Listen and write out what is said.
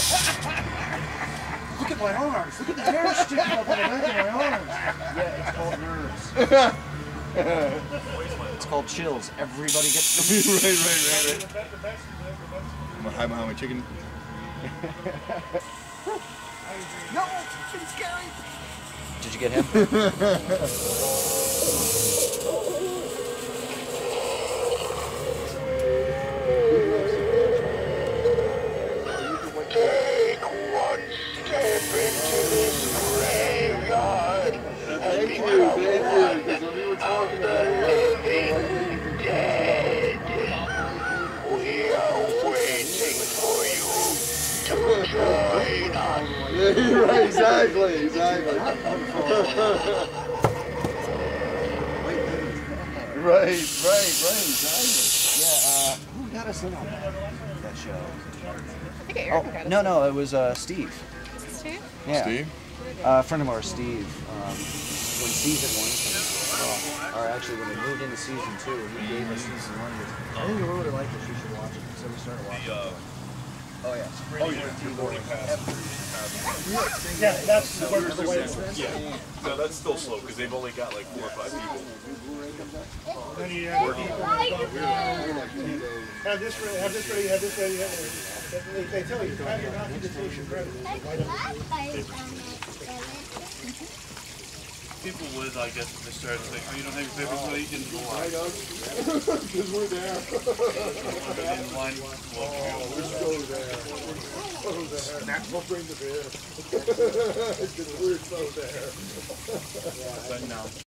Look at my arms. Look at the hair sticking up on the back of my arms. Yeah, it's called nerves. It's called chills. Everybody gets them. Right. I'm gonna hide behind my chicken. No, it's scary. Did you get him? Take one step into this graveyard and become one of the living dead. We are waiting for you to join us. Right, exactly. Right, exactly. Yeah, who got us in on that show? I think Eric got us. No, it was Steve. Steve? Yeah. Steve? A friend of ours, Steve, when season 1 came out, or actually when we moved into season 2, he gave us season 1. He goes, I think you really like this, you should watch it. So we started watching it. Oh yeah. Yeah, that's the way it is. Yeah. No, that's still slow because they've only got like 4 or 5 people. Have this ready. They tell you, have your documentation ready. People would, I guess, if they started saying, oh, you don't have your papers ready, you didn't go on. Because we're there. In line, well, Let's go there. We'll bring the beer. Because we're so there. but no.